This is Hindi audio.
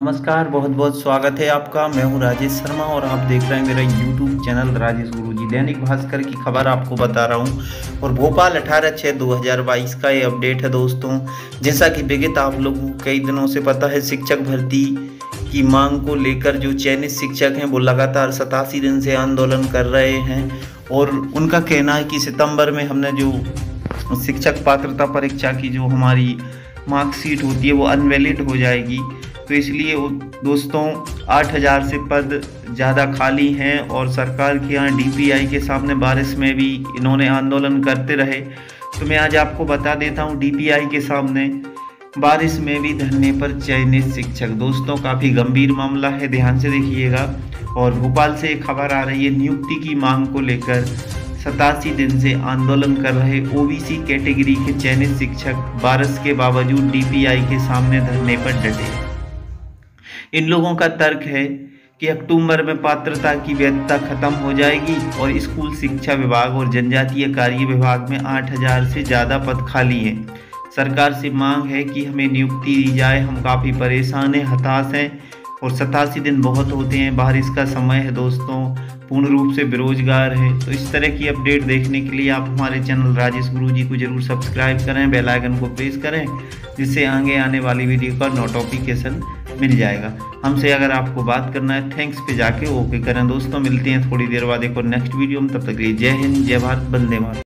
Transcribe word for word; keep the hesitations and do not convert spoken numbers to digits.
नमस्कार, बहुत बहुत स्वागत है आपका। मैं हूं राजेश शर्मा और आप देख रहे हैं मेरा यूट्यूब चैनल राजेश गुरुजी। दैनिक भास्कर की खबर आपको बता रहा हूं और भोपाल अठारह छः दो हज़ार बाईस का ये अपडेट है दोस्तों। जैसा कि विगत आप लोगों को कई दिनों से पता है, शिक्षक भर्ती की मांग को लेकर जो चयनित शिक्षक हैं वो लगातार सतासी दिन से आंदोलन कर रहे हैं और उनका कहना है कि सितंबर में हमने जो शिक्षक पात्रता परीक्षा की जो हमारी मार्कशीट होती है वो अनवैलिड हो जाएगी। तो इसलिए दोस्तों आठ हज़ार से पद ज़्यादा खाली हैं और सरकार के यहाँ डीपीआई के सामने बारिश में भी इन्होंने आंदोलन करते रहे। तो मैं आज आपको बता देता हूँ डीपीआई के सामने बारिश में भी धरने पर चयनित शिक्षक। दोस्तों काफ़ी गंभीर मामला है, ध्यान से देखिएगा। और भोपाल से एक खबर आ रही है, नियुक्ति की मांग को लेकर सतासी दिन से आंदोलन कर रहे ओबीसी कैटेगरी के चयनित शिक्षक बारिश के बावजूद डीपीआई के सामने धरने पर डटे। इन लोगों का तर्क है कि अक्टूबर में पात्रता की वैधता खत्म हो जाएगी और स्कूल शिक्षा विभाग और जनजातीय कार्य विभाग में आठ हज़ार से ज़्यादा पद खाली हैं। सरकार से मांग है कि हमें नियुक्ति दी जाए, हम काफ़ी परेशान हैं, हताश हैं और सतासी दिन बहुत होते हैं, बारिश का समय है दोस्तों, पूर्ण रूप से बेरोजगार है। तो इस तरह की अपडेट देखने के लिए आप हमारे चैनल राजेश गुरुजी को जरूर सब्सक्राइब करें, बेल आइकन को प्रेस करें, जिससे आगे आने वाली वीडियो का नोटिफिकेशन मिल जाएगा। हमसे अगर आपको बात करना है थैंक्स पे जाके ओके करें। दोस्तों मिलते हैं थोड़ी देर बाद एक और नेक्स्ट वीडियो में, तब तक के लिए जय हिंद, जय भारत, वंदे मातरम।